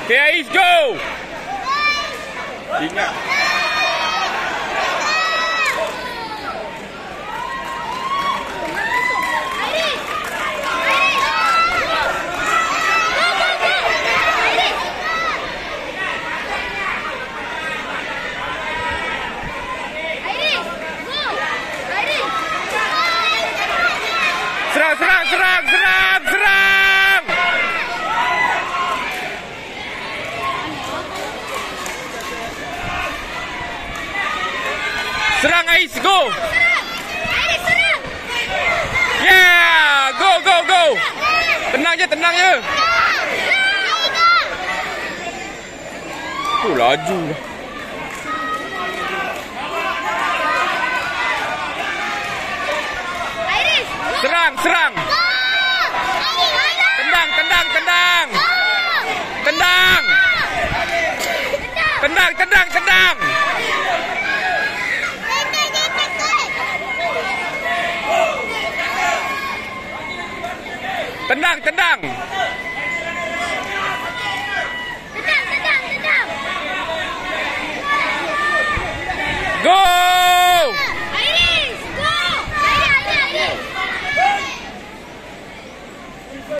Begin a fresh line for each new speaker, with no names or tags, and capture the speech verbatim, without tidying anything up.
Okay, Ais, go! Ingat. Serang, serang, serang, serang, serang! Serang, Ais, go! Yeah! Go, go, go! Tenang je, tenang je! Tu laju lah. Serang, serang! Tendang, tendang, tendang! Tendang! Tendang, tendang, tendang! Tendang, tendang!